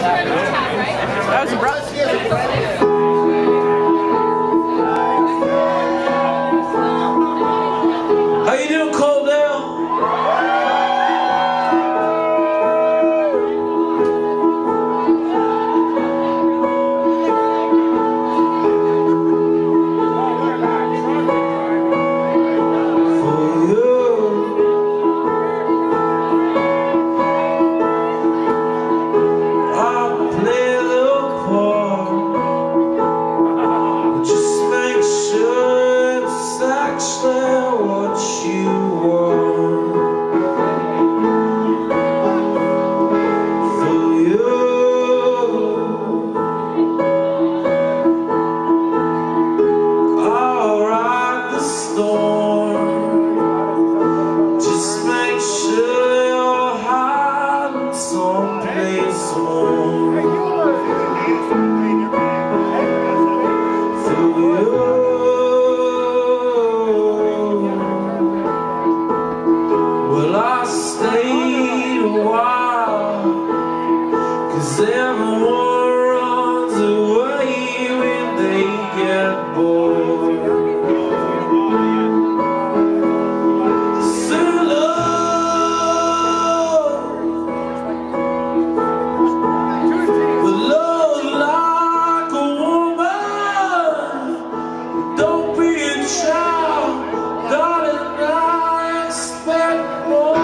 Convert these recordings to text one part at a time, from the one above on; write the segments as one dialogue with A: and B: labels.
A: That was a
B: How you doing, Coldale? Well, I stayed a while, 'cause everyone runs away when they get bored. So love like a woman, don't be a child, darling, I expect more.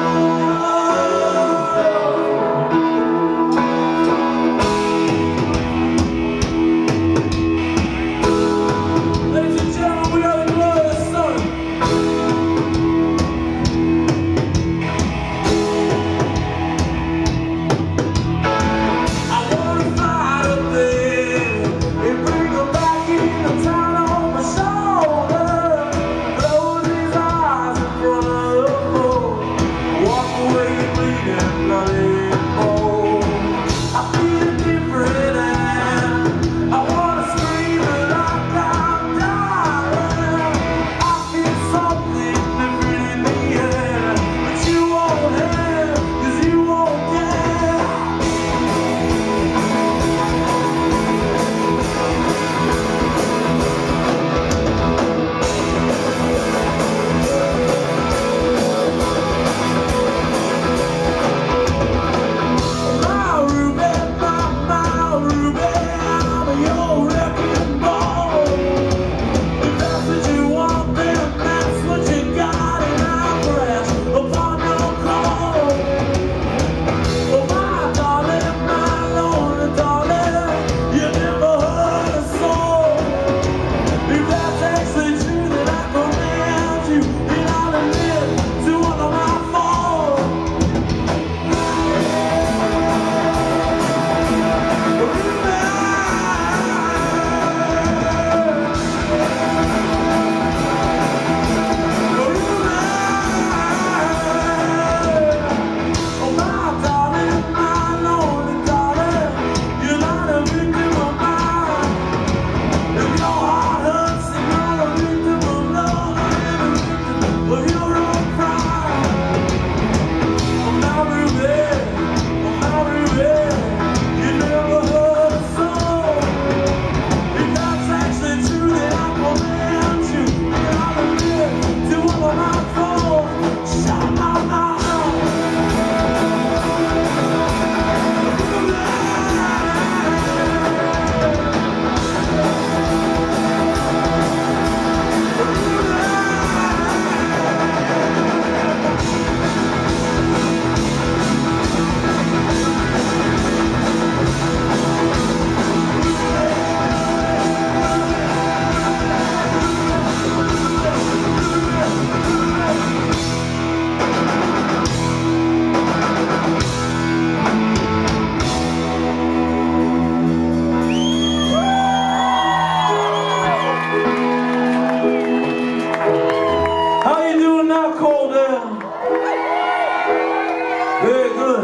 B: Very good.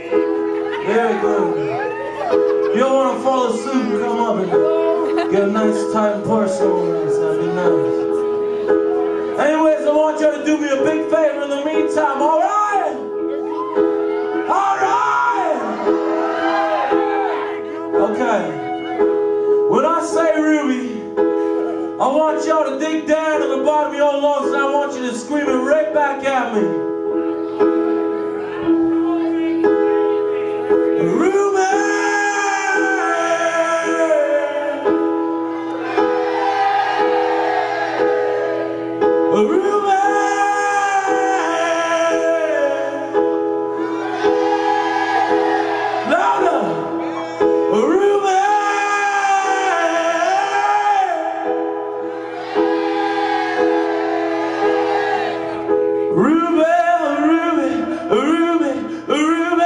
B: Very good. If you don't want to fall asleep, come up and get a nice tight purse on us. That'd be nice. Anyways, I want you to do me a big favor in the meantime, alright? Alright! Okay. When I say Ruby, I want y'all to dig down to the bottom of your lungs and I want you to scream it right back at me. Ruby! Ruby! Louder! Ruby! Ruby, Ruby, Ruby, Ruby.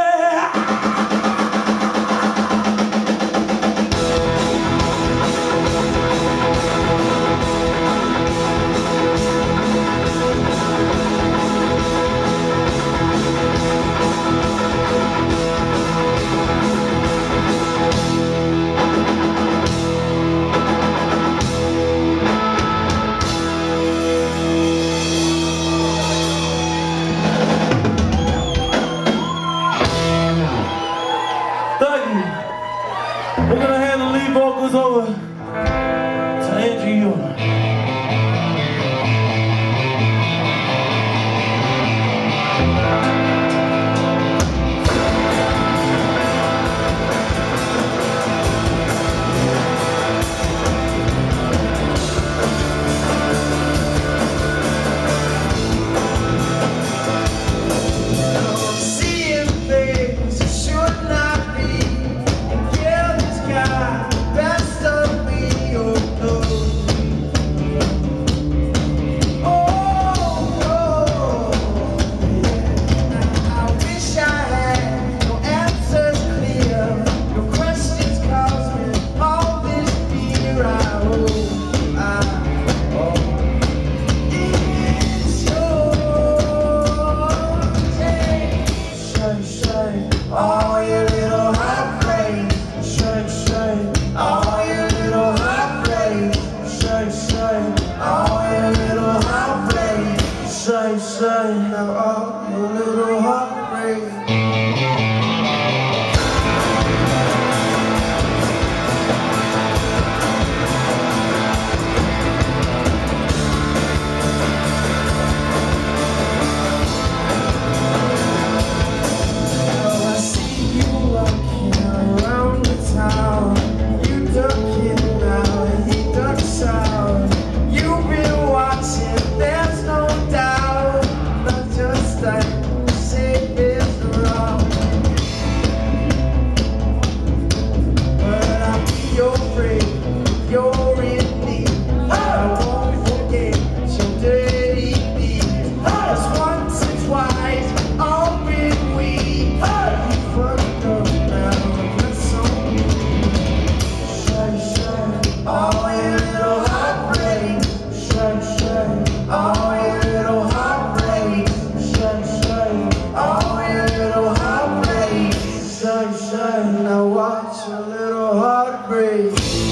B: Thank you. We're gonna hand the lead vocals over to Andrew York.
A: Seeing things that should not be, yeah, this guy, best of me, oh no. Oh, yeah. I wish I had no answers clear, no questions cause me all this fear. It's yours. Shake all your little heartbreaks. Shake all your little heartbreaks. Shake all your little heartbreaks. Shake all your little heartbreaks. I see you walking around the town. You ducking now and he ducks out. You've been watching, there's no doubt. Not just like say it's around. But I'll be your friend if you're in need. I won't forget your dirty deeds. Just once or twice, I'll be weak. You fucked up now, that's on you. Shake all your little heartbreaks. Shake all your little heartbreaks. Shake all your little heartbreaks. Shake, now watch your little heart break.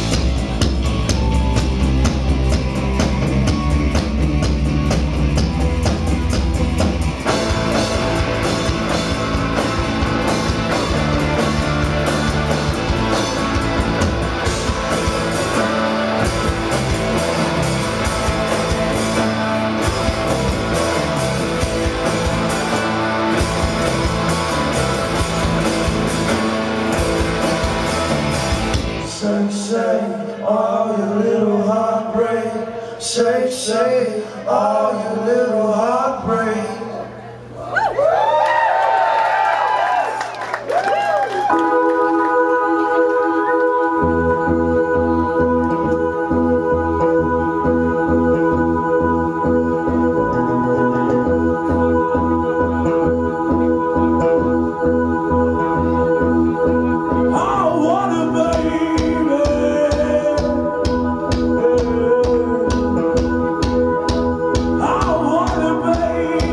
A: Shake all your little heartbreak. Shake all your little heartbreak.
B: I wanna, baby.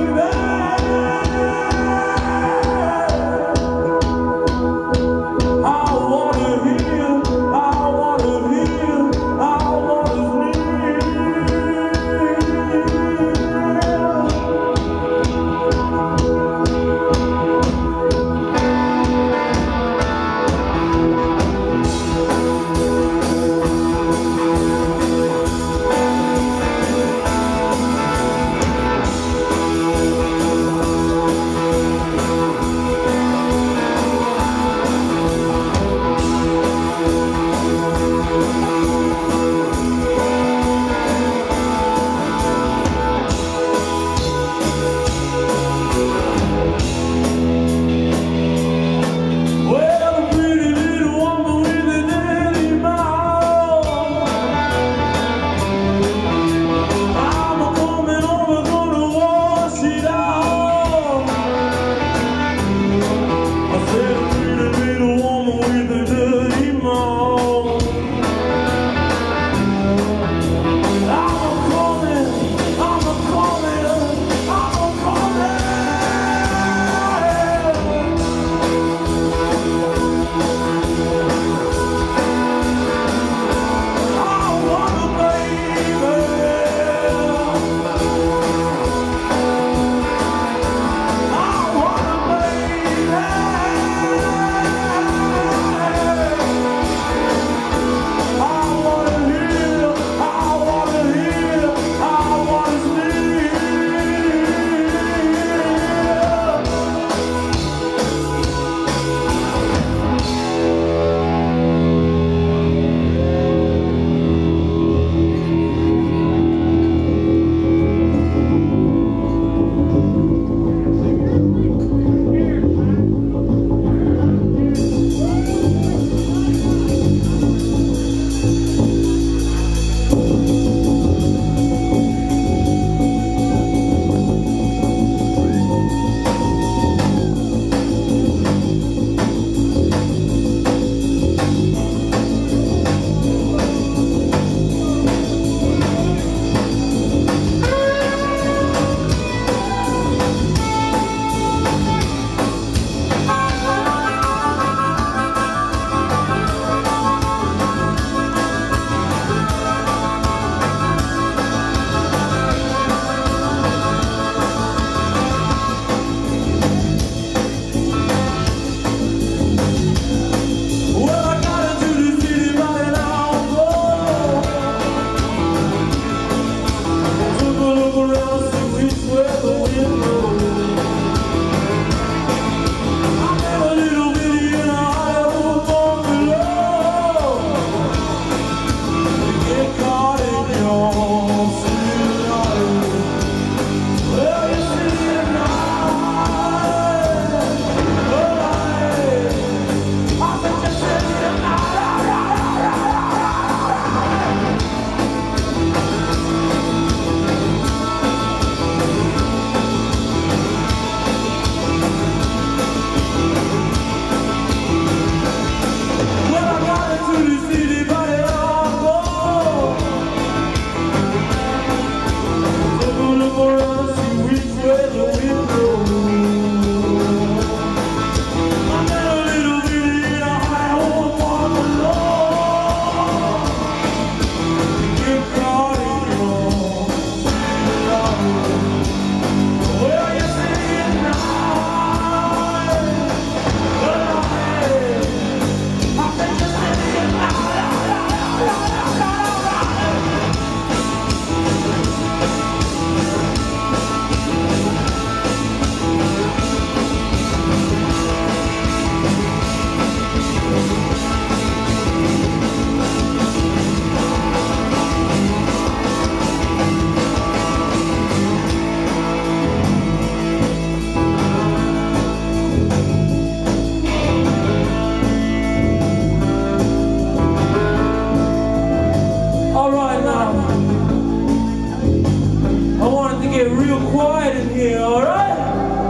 B: here, alright?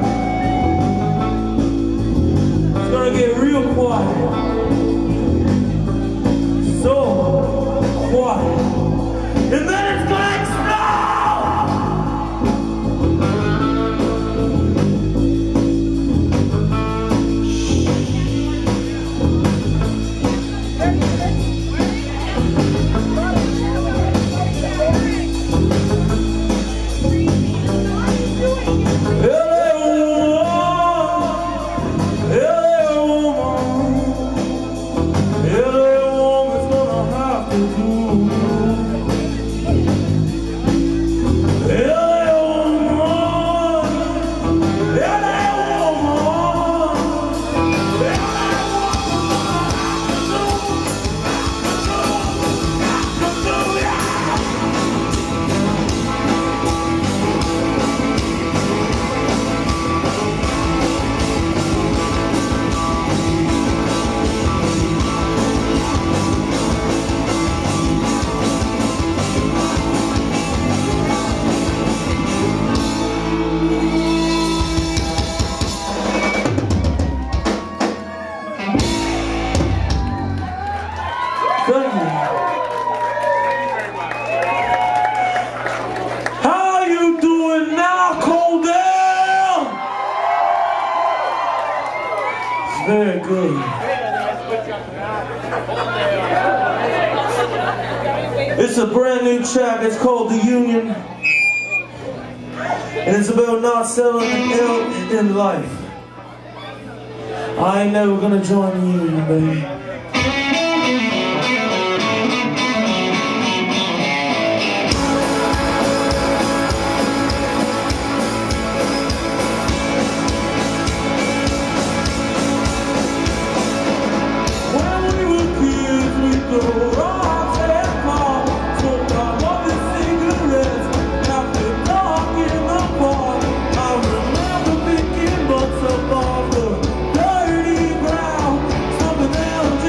B: It's gonna get real quiet. So quiet. And then it's gonna thank you. How you doing now, Coldell? Very good. It's a brand new track. It's called The Union. And it's about not settling in life. I ain't never gonna join the union, baby. Dirty ground, something else.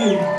B: you.